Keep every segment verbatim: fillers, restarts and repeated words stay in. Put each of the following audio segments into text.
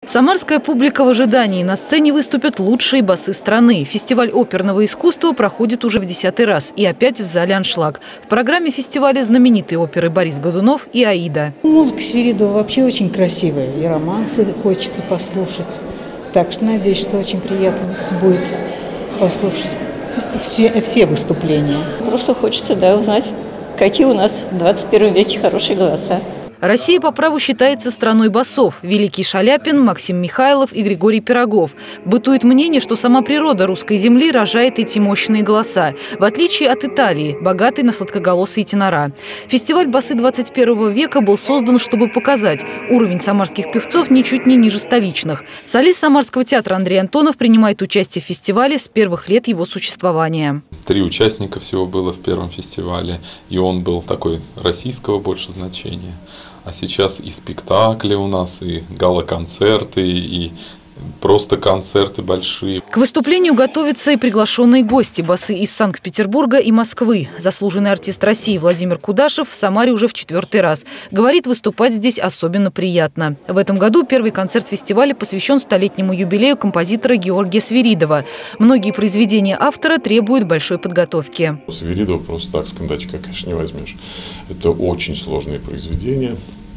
Самарская публика в ожидании. На сцене выступят лучшие басы страны. Фестиваль оперного искусства проходит уже в десятый раз. И опять в зале «Аншлаг». В программе фестиваля знаменитые оперы «Борис Годунов» и «Аида». Музыка Свиридова вообще очень красивая. И романсы хочется послушать. Так что надеюсь, что очень приятно будет послушать все, все выступления. Просто хочется, да, узнать, какие у нас в двадцать первом веке хорошие голоса. Россия по праву считается страной басов. Великий Шаляпин, Максим Михайлов и Григорий Пирогов. Бытует мнение, что сама природа русской земли рожает эти мощные голоса, в отличие от Италии, богатой на сладкоголосые тенора. Фестиваль «Басы двадцать первого века» был создан, чтобы показать, уровень самарских певцов ничуть не ниже столичных. Солист Самарского театра Андрей Антонов принимает участие в фестивале с первых лет его существования. Три участника всего было в первом фестивале, и он был такой российского больше значения. А сейчас и спектакли у нас, и гала-концерты, и просто концерты большие. К выступлению готовятся и приглашенные гости. Басы из Санкт-Петербурга и Москвы. Заслуженный артист России Владимир Кудашев в Самаре уже в четвертый раз. Говорит, выступать здесь особенно приятно. В этом году первый концерт фестиваля посвящен столетнему юбилею композитора Георгия Свиридова. Многие произведения автора требуют большой подготовки. Свиридова просто так с кондачка, конечно, не возьмешь. Это очень сложные произведения.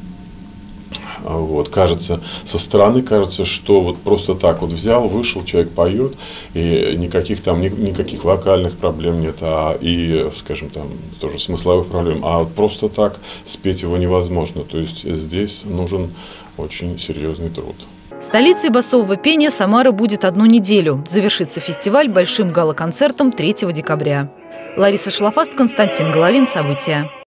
Вот, кажется, со стороны кажется, что вот просто так вот взял, вышел, человек поет, и никаких там, никаких вокальных проблем нет, а и, скажем, там, тоже смысловых проблем, а вот просто так спеть его невозможно. То есть здесь нужен очень серьезный труд. Столицей басового пения Самара будет одну неделю. Завершится фестиваль большим гала-концертом третьего декабря. Лариса Шлафаст, Константин Головин. События.